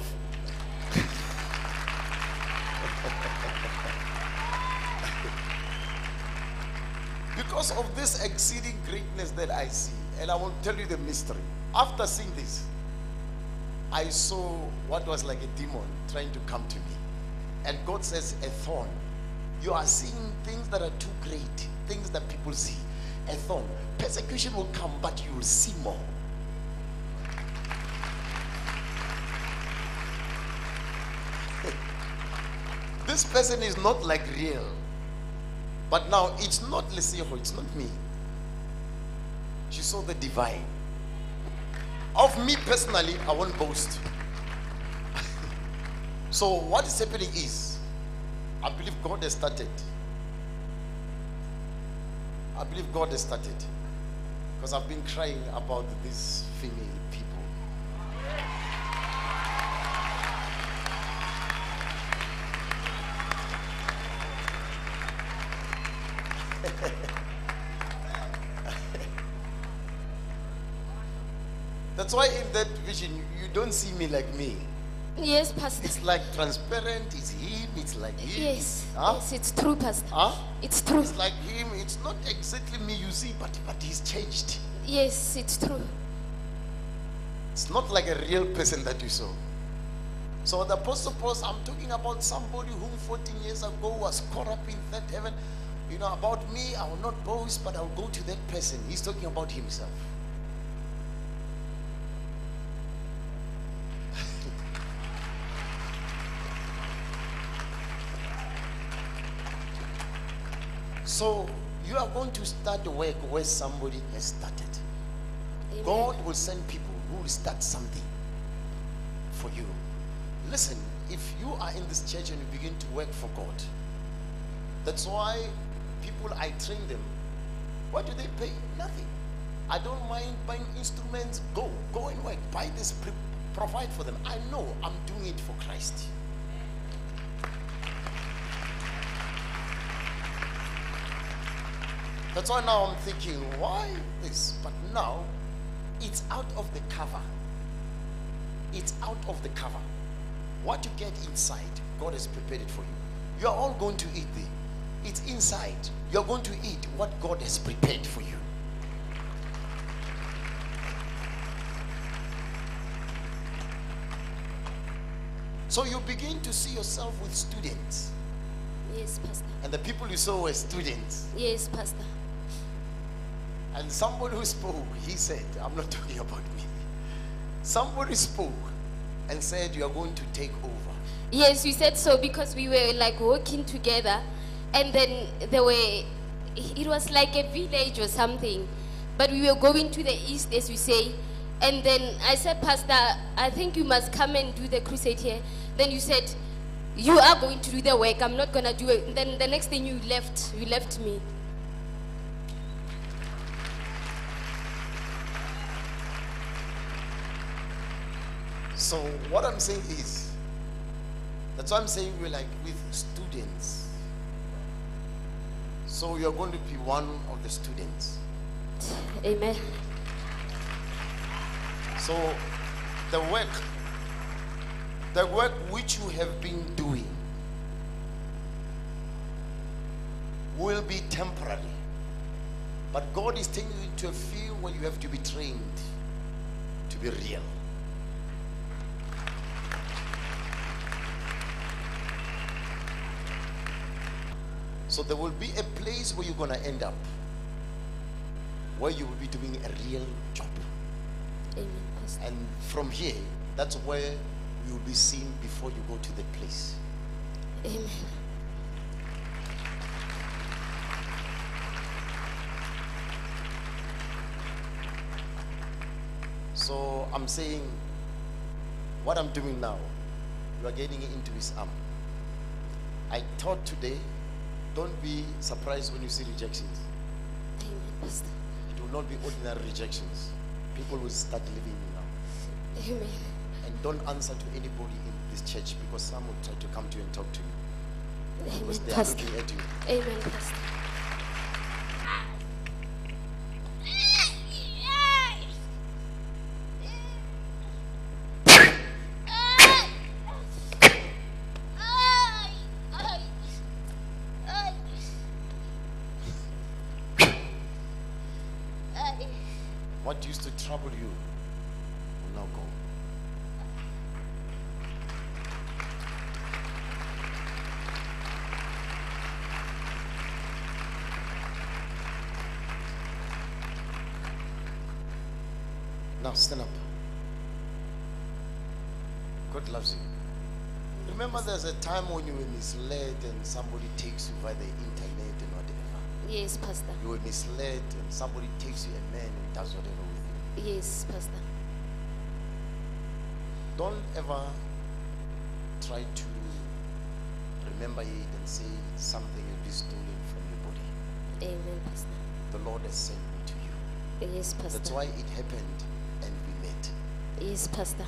Because of this exceeding greatness that I see, and I will tell you the mystery. After seeing this, I saw what was like a demon trying to come to me. And God says, a thorn. You are seeing things that are too great, things that people see. A thorn. Persecution will come, but you will see more. This person is not like real. But now it's not Leseho, it's not me. She saw the divine. Of me personally, I won't boast. So what is happening is, I believe God has started. I believe God has started. Because I've been crying about these female people. That's why in that vision, you don't see me like me. Yes, Pastor. It's like transparent, it's him, it's like him. Yes, huh? yes, it's true, Pastor. Huh? It's true. It's like him, it's not exactly me you see, but, but he's changed. Yes, it's true. It's not like a real person that you saw. So the Apostle Paul, I'm talking about somebody whom fourteen years ago was caught up in that heaven. You know, about me, I will not boast, but I will go to that person. He's talking about himself. So you are going to start the work where somebody has started. Amen. God will send people who will start something for you. Listen, if you are in this church and you begin to work for God, that's why people, I train them. What do they pay? Nothing. I don't mind buying instruments. Go, go and work. Buy this, provide for them. I know I'm doing it for Christ. That's why now I'm thinking, why this? But now, it's out of the cover. It's out of the cover. What you get inside, God has prepared it for you. You are all going to eat there. It's inside. You're going to eat what God has prepared for you. So you begin to see yourself with students. Yes, Pastor. And the people you saw were students. Yes, Pastor. And somebody who spoke, he said, I'm not talking about me. Somebody spoke and said, you are going to take over. Yes, we said so because we were like working together. And then there were, it was like a village or something. But we were going to the east, as we say. And then I said, Pastor, I think you must come and do the crusade here. Then you said, you are going to do the work. I'm not going to do it. And then the next thing you left, you left me. So what I'm saying is, that's why I'm saying we're like with students. So you're going to be one of the students. Amen. So the work, the work which you have been doing will be temporary. But God is taking you into a field where you have to be trained to be real. So there will be a place where you're going to end up, where you will be doing a real job. Amen. And from here, that's where you will be seen before you go to that place. Amen. So I'm saying, what I'm doing now, you are getting it into his arm. I thought today, don't be surprised when you see rejections. Amen, Pastor. It will not be ordinary rejections. People will start leaving you now. Amen. And don't answer to anybody in this church, because some will try to come to you and talk to you. Amen, Because they are Pastor. looking at you. Amen, Pastor. What used to trouble you will now go. Now stand up. God loves you. Remember, there's a time when you were misled and somebody takes you via the internet and whatever. Yes, Pastor. You were misled and somebody takes you a man and does whatever with you. Yes, Pastor. Don't ever try to remember it and say something will be stolen from your body. Amen, Pastor. The Lord has sent me to you. Yes, Pastor. That's why it happened and we met. Yes, Pastor.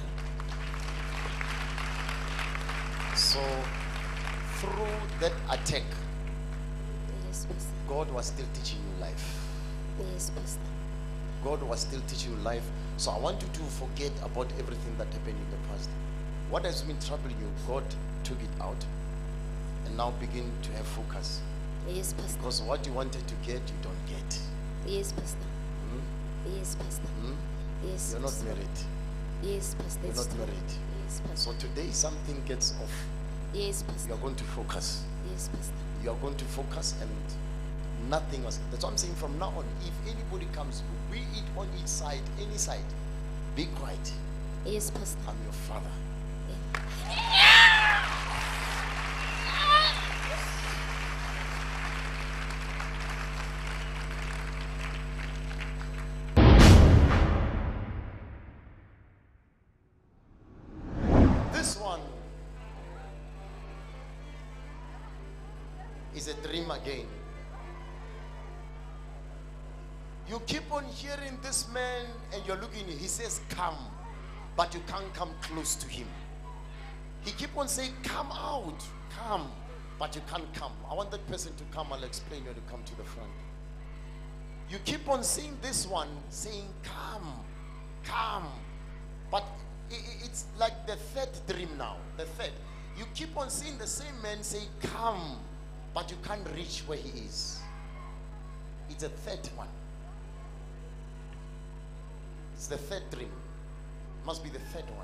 So, through that attack, yes, Pastor, God was still teaching you life. Yes, Pastor. God was still teaching you life. So I want you to forget about everything that happened in the past. What has been troubling you, God took it out. And now begin to have focus. Yes, Pastor. Because what you wanted to get, you don't get. Yes, Pastor. Hmm? Yes, Pastor. Hmm? Yes, You're not Pastor. married. Yes, Pastor. You're not married. Yes, Pastor. So today something gets off. Yes, Pastor. You are going to focus. Yes, Pastor. You are going to focus and nothing was. That's what I'm saying from now on. If anybody comes, be it on each side, any side, be quiet. Yes, Pastor. I'm your father. This one is a dream again. You keep on hearing this man and you're looking, he says come, but you can't come close to him. He keep on saying come out, come, but you can't come. I want that person to come. I'll explain when you come to the front. You keep on seeing this one saying come, come, but it's like the third dream now. The third. You keep on seeing the same man say come, but you can't reach where he is. It's a third one. It's the third dream. Must be the third one.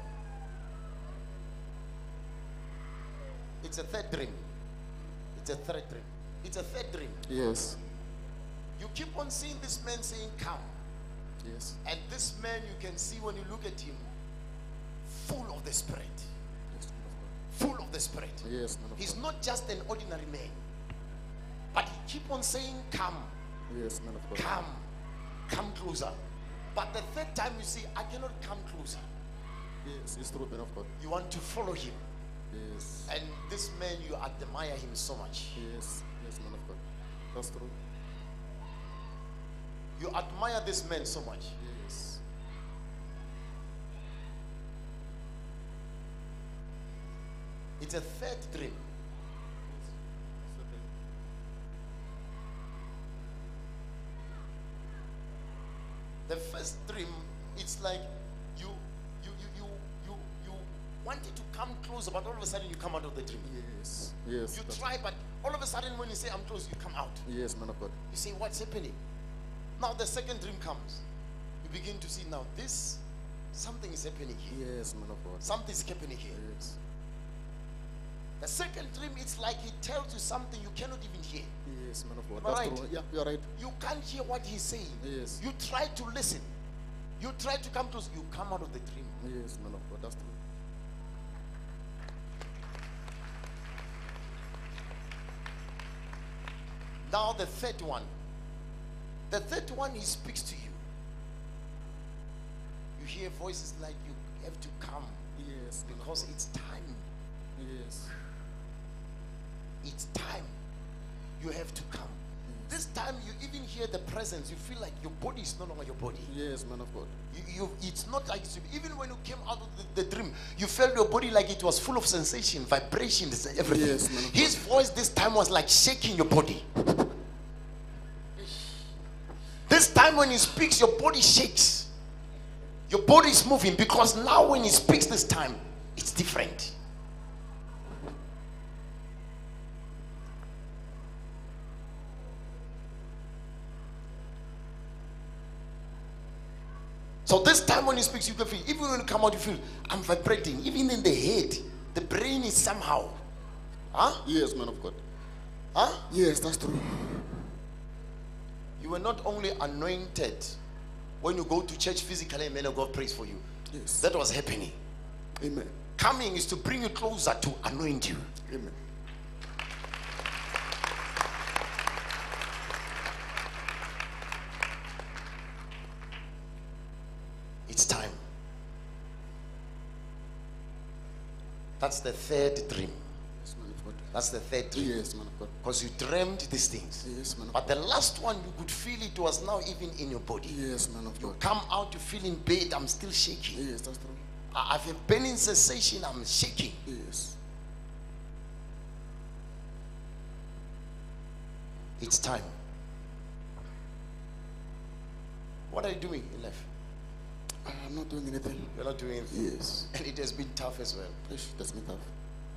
It's a third dream. It's a third dream. It's a third dream. Yes. You keep on seeing this man saying come. Yes. And this man, you can see when you look at him, full of the Spirit. Yes, full of the Spirit. Yes, he's not just an ordinary man, but he keep on saying come. Yes, man of God. Come. Come closer. But the third time you see, I cannot come closer. Yes, it's true, man of God. You want to follow him. Yes. And this man, you admire him so much. Yes, yes, man of God. That's true. You admire this man so much. Yes. It's a third dream. The first dream, it's like you, you, you, you, you, you wanted to come closer, but all of a sudden you come out of the dream. Yes, yes. You try, but all of a sudden when you say I'm close, you come out. Yes, man of God. You say, what's happening? Now the second dream comes. You begin to see now this, something is happening here. Yes, man of God. Something is happening here. Yes. The second dream, it's like he tells you something you cannot even hear. Yes, man of God. Am I That's right? true. Yeah, you're right. You can't hear what he's saying. Yes. You try to listen. You try to come close. You come out of the dream. Yes, man of God. That's true. Now the third one. The third one, he speaks to you. You hear voices like you have to come. Yes. Because it's time. Yes. It's time. You have to come. This time you even hear the presence. You feel like your body is no longer your body. Yes, man of God. You, you, it's not like it's, even when you came out of the, the dream, you felt your body like it was full of sensation, vibrations, everything. Yes, man of God. His voice this time was like shaking your body. This time when he speaks, your body shakes. Your body is moving because now when he speaks this time, it's different. So this time when he speaks, you can feel, even when you come out, you feel, I'm vibrating. Even in the head, the brain is somehow. Huh? Yes, man of God. Huh? Yes, that's true. You were not only anointed when you go to church physically, man of God prays for you. Yes. That was happening. Amen. Coming is to bring you closer, to anoint you. Amen. It's time. That's the third dream. Yes, man of God. That's the third dream. Yes, man of God. Because you dreamed these things. Yes, man of But the last one, you could feel it was now even in your body. Yes, man of God. Come out, you feel in bed, I'm still shaking. Yes, that's true. I have a burning sensation, I'm shaking. Yes. It's time. What are you doing in life? I'm not doing anything. You're not doing anything? Yes. And it has been tough as well. Yes, that's been tough.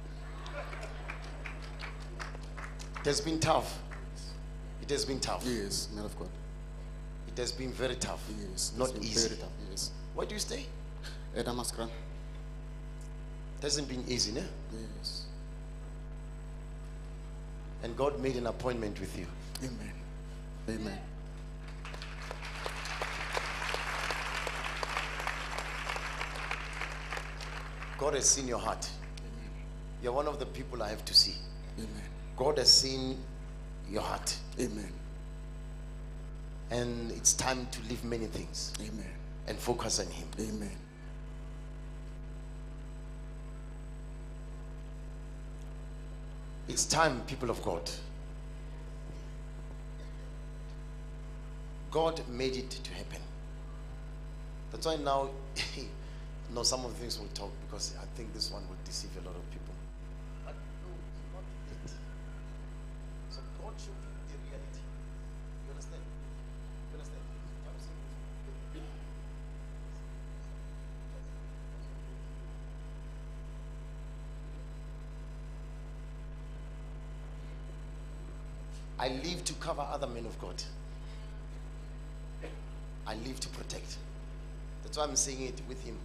It has been tough. It has been tough. Yes, man of God. It has been very tough. Yes. Not it's been easy. Very tough. Yes. Where do you stay? At Damaskran. It hasn't been easy, no? Yes. And God made an appointment with you. Amen. Amen. God has seen your heart. Amen. You're one of the people I have to see. Amen. God has seen your heart. Amen. And it's time to leave many things. Amen. And focus on Him. Amen. It's time, people of God. God made it to happen. That's why now, no, some of the things we'll talk, because I think this one will deceive a lot of people. But no, it's not it. So God showed you the reality. You understand? You understand? I'm saying this. I live to cover other men of God. I live to protect. That's why I'm saying it with him.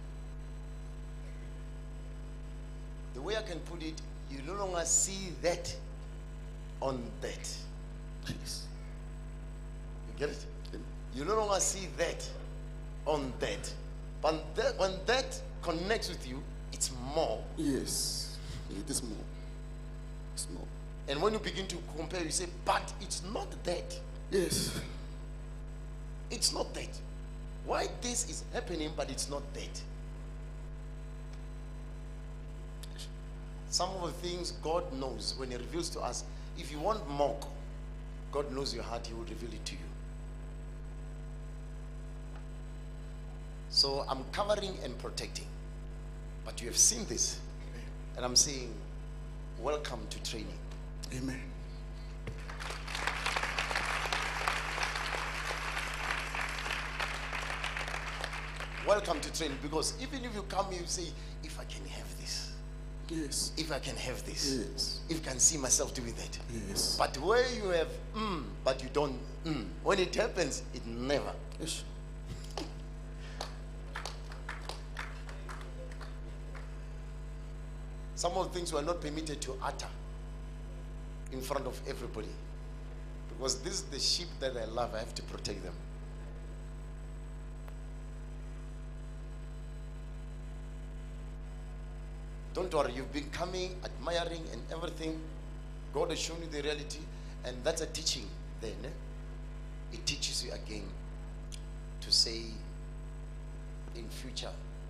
The way I can put it, you no longer see that on that. Yes. You get it? You no longer see that on that. But that, when that connects with you, it's more. Yes. It is more. It's more. And when you begin to compare, you say, but it's not that. Yes. It's not that. Why this is happening, but it's not that. Some of the things God knows when He reveals to us. If you want more, God knows your heart, He will reveal it to you. So I'm covering and protecting. But you have seen this. And I'm saying, welcome to training. Amen. Welcome to training, because even if you come here, you say, if I can have this. Yes. If I can have this. Yes. If I can see myself doing that. Yes. But where you have mm, but you don't mm, when it happens, it never. Yes. Some of the things we are not permitted to utter in front of everybody. Because this is the sheep that I love, I have to protect them. Don't worry, you've been coming, admiring and everything. God has shown you the reality, and that's a teaching then. Eh? It teaches you again to say in future,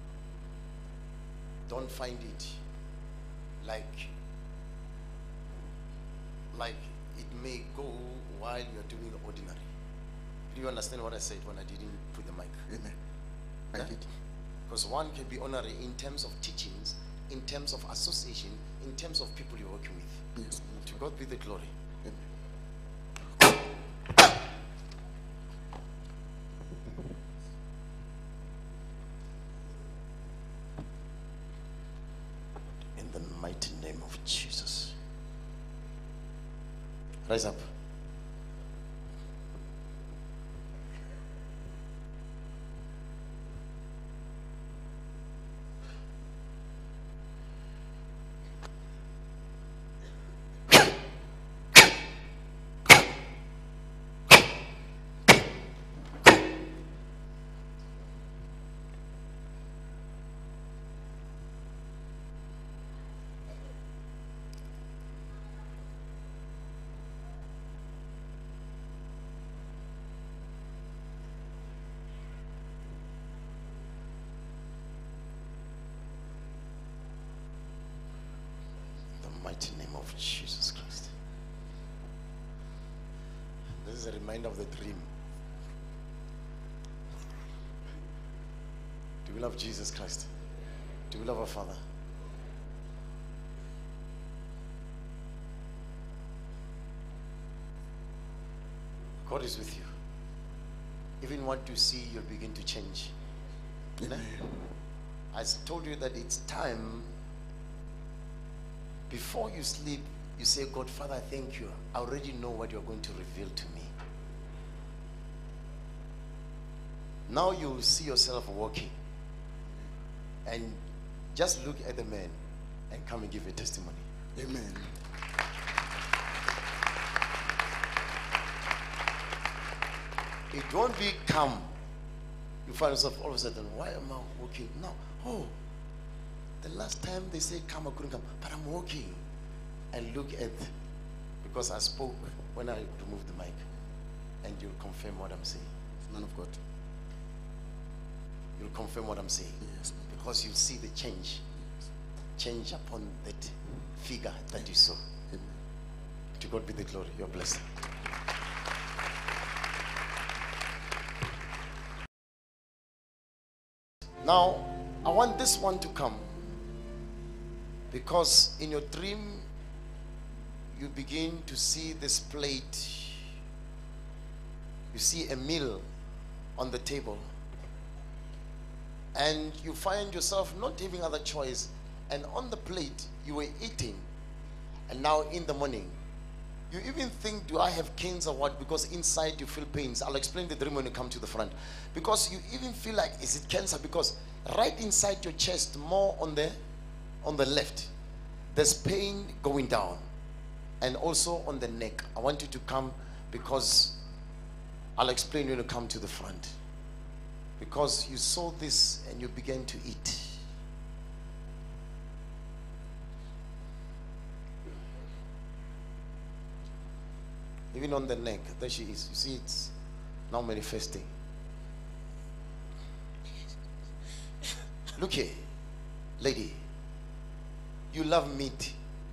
don't find it like like it may go while you're doing ordinary. Do you understand what I said when I didn't put the mic? Amen. I Yeah? did. Because one can be honorary in terms of teachings, in terms of association, in terms of people you're working with. Yes. To God be the glory. Amen. In the mighty name of Jesus. Rise up. is a reminder of the dream. Do we love Jesus Christ? Do we love our Father? God is with you. Even what you see, you'll begin to change. Amen. I told you that it's time. Before you sleep, you say, God, Father, thank you. I already know what you're going to reveal to me. Now you see yourself walking. And just look at the man and come and give a testimony. Amen. It won't be calm. You find yourself all of a sudden, why am I walking? No. Oh, the last time they said come, I couldn't come. But I'm walking. And look at, because I spoke when I removed the mic. And you'll confirm what I'm saying. Man of God. You'll confirm what I'm saying. Yes. Because you'll see the change. Change upon that figure that you saw. Amen. To God be the glory. You're blessed. Now, I want this one to come, because in your dream, you begin to see this plate. You see a meal on the table, and you find yourself not having other choice, and on the plate, you were eating, and now in the morning, you even think, do I have cancer or what? Because inside you feel pains. I'll explain the dream when you come to the front. Because you even feel like, is it cancer? Because right inside your chest, more on the on the left, there's pain going down. And also on the neck. I want you to come, because I'll explain when you come to the front. Because you saw this and you began to eat. Even on the neck, there she is. You see, it's now manifesting. Look here, lady. You love meat.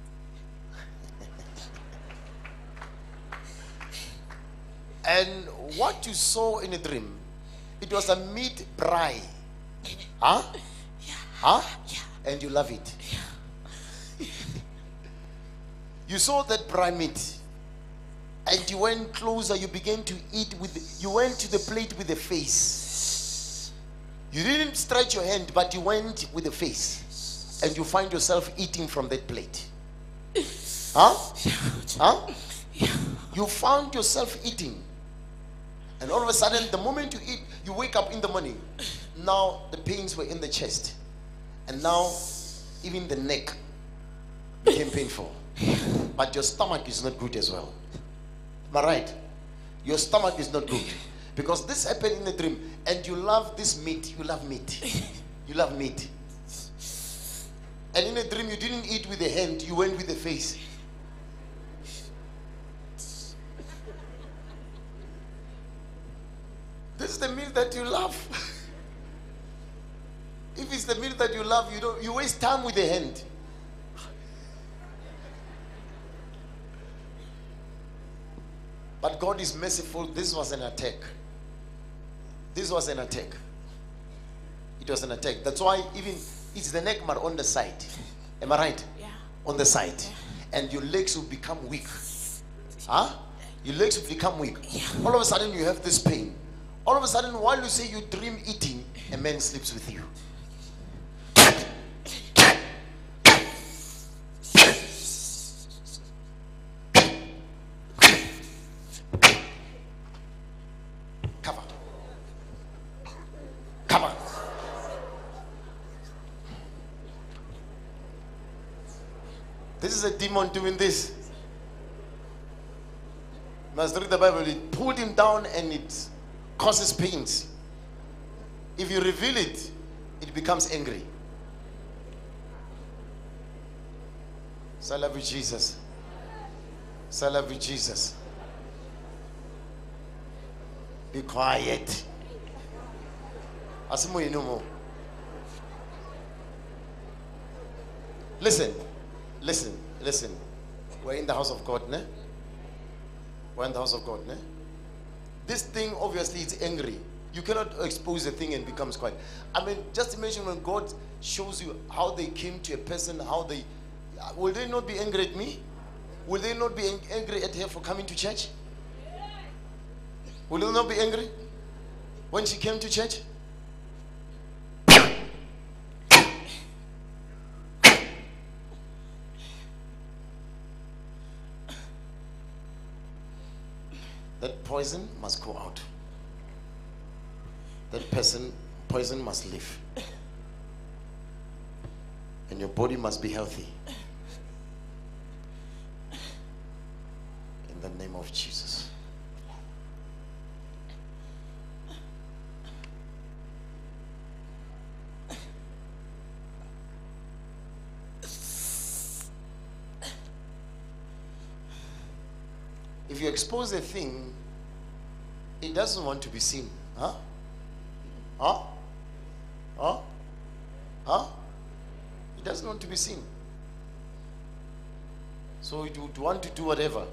And what you saw in a dream, it was a meat braai. Huh? Yeah. Huh? Yeah. And you love it. Yeah. You saw that braai meat. And you went closer, you began to eat with, the, you went to the plate with the face. You didn't stretch your hand, but you went with the face. And you find yourself eating from that plate. Huh? Huh? You found yourself eating. And all of a sudden, the moment you eat, you wake up in the morning. Now the pains were in the chest. And now even the neck became painful. But your stomach is not good as well. Am I right? Your stomach is not good. Because this happened in the dream. And you love this meat. You love meat. You love meat. And in a dream, you didn't eat with the hand. You went with the face. This is the meal that you love. If it's the meal that you love, you don't, you waste time with the hand. But God is merciful. This was an attack. This was an attack. It was an attack. That's why even it's the neck but on the side. Am I right? Yeah. On the side. Yeah. And your legs will become weak. Huh? Your legs will become weak. Yeah. All of a sudden you have this pain. All of a sudden, while you say you dream eating, a man sleeps with you. Cover. Cover. This is a demon doing this. You must read the Bible. It pulled him down and it causes pains. If you reveal it, it becomes angry. So I love you, Jesus. So I love you, Jesus. Be quiet. Asimo no more. Listen, listen, listen. We're in the house of God, ne? We're in the house of God, ne? this thing obviously is angry. You cannot expose the thing and becomes quiet. I mean, just imagine when God shows you how they came to a person, how they, will they not be angry at me? Will they not be angry at her for coming to church? Will they not be angry when she came to church? That poison must go out. That person, poison must leave. And your body must be healthy. In the name of Jesus. If you expose a thing, it doesn't want to be seen. Huh? Huh? Huh? Huh? It doesn't want to be seen. So you would want to do whatever.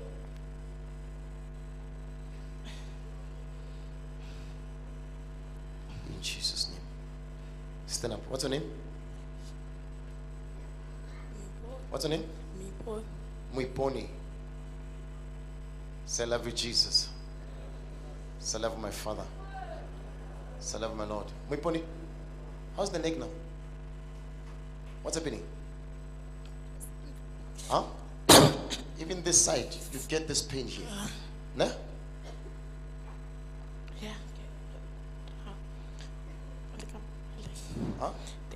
In Jesus' name. Stand up. What's your name? What's your name? Miponi. Muiponi. Say, I love you, Jesus. Say, I love my Father. Say, I love my Lord. Muiponi, how's the neck now? What's happening? Huh? Even this side, you get this pain here. No? Yeah. Huh?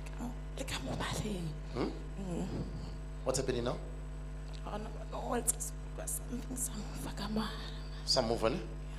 Hmm? What's happening now? Oh, no, no, it's something, some Some movement.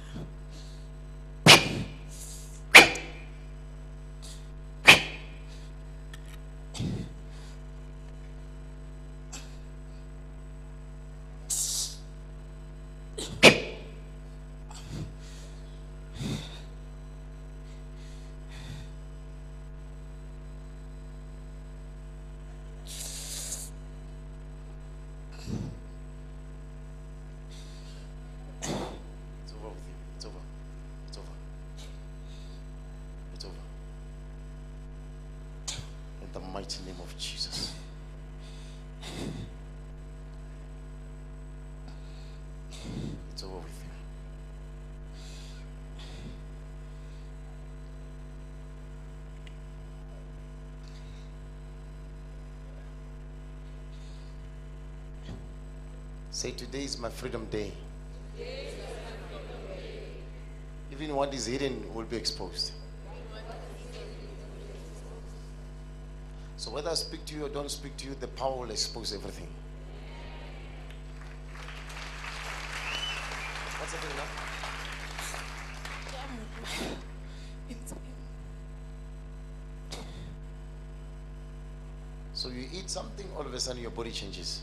Mighty name of Jesus. It's over with you. Say, today is my freedom day. Even what is hidden will be exposed. So whether I speak to you or don't speak to you, the power will expose everything. What's happening now? So you eat something, all of a sudden your body changes.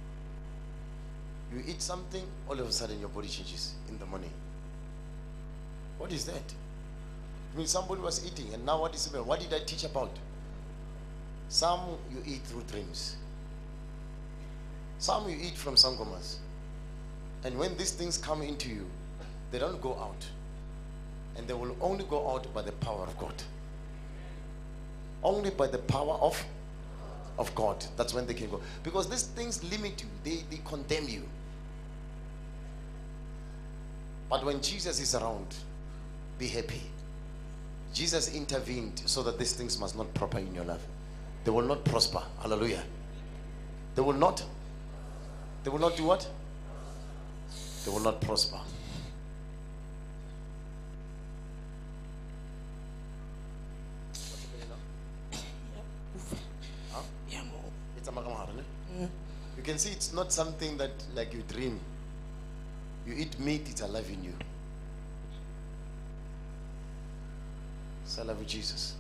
You eat something, all of a sudden your body changes in the morning. What is that? I mean, somebody was eating, and now what is it? What did I teach about? Some you eat through dreams. Some you eat from sangomas. And when these things come into you, they don't go out. And they will only go out by the power of God. Only by the power of, of God. That's when they can go. Because these things limit you. They, they condemn you. But when Jesus is around, be happy. Jesus intervened so that these things must not prosper in your life. They will not prosper. Hallelujah. They will not. They will not do what? They will not prosper. Huh? It's a makamahara, ne? You can see it's not something that like you dream. You eat meat, it's alive in you. So I love you, Jesus.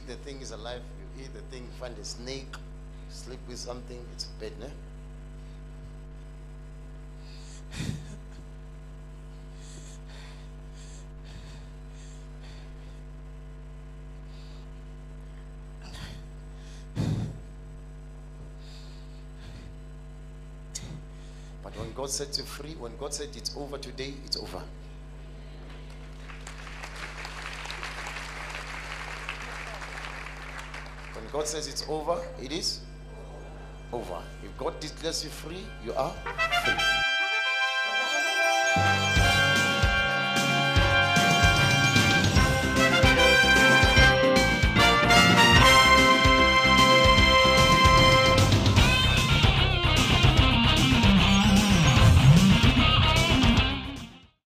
the thing is alive, you eat the thing, find a snake, sleep with something, it's bad, ne? But when God sets you free, when God said it's over today, it's over. When God says it's over, it is over. If God declares you free, you are free.